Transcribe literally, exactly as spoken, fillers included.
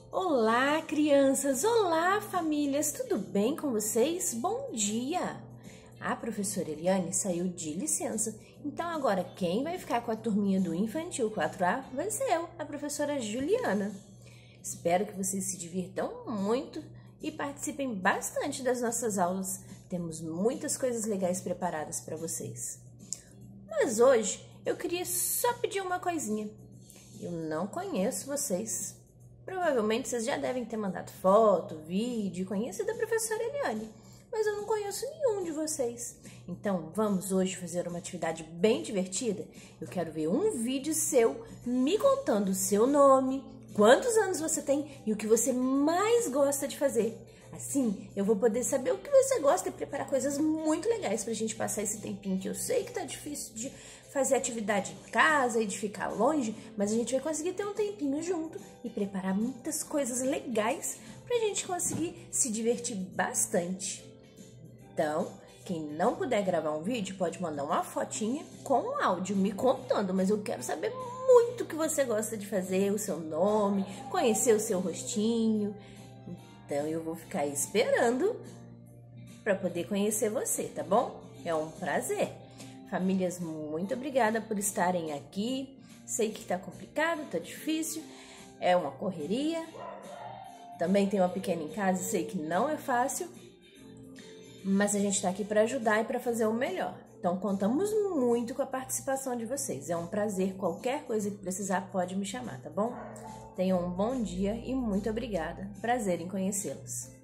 Olá, crianças! Olá, famílias! Tudo bem com vocês? Bom dia! A professora Eliane saiu de licença, então agora quem vai ficar com a turminha do Infantil quatro A vai ser eu, a professora Juliana. Espero que vocês se divirtam muito e participem bastante das nossas aulas. Temos muitas coisas legais preparadas para vocês. Mas hoje eu queria só pedir uma coisinha. Eu não conheço vocês. Provavelmente vocês já devem ter mandado foto, vídeo, conhecido a professora Eliane, mas eu não conheço nenhum de vocês. Então, vamos hoje fazer uma atividade bem divertida? Eu quero ver um vídeo seu me contando o seu nome, quantos anos você tem e o que você mais gosta de fazer. Assim, eu vou poder saber o que você gosta e preparar coisas muito legais pra gente passar esse tempinho que eu sei que tá difícil de fazer atividade em casa e de ficar longe, mas a gente vai conseguir ter um tempinho junto e preparar muitas coisas legais pra gente conseguir se divertir bastante. Então, quem não puder gravar um vídeo pode mandar uma fotinha com um áudio me contando, mas eu quero saber muito o que você gosta de fazer, o seu nome, conhecer o seu rostinho. Então, eu vou ficar esperando para poder conhecer você, tá bom? É um prazer. Famílias, muito obrigada por estarem aqui. Sei que tá complicado, tá difícil, é uma correria. Também tenho uma pequena em casa, sei que não é fácil, mas a gente tá aqui para ajudar e para fazer o melhor. Então, contamos muito com a participação de vocês. É um prazer, qualquer coisa que precisar pode me chamar, tá bom? Tenham um bom dia e muito obrigada. Prazer em conhecê-los.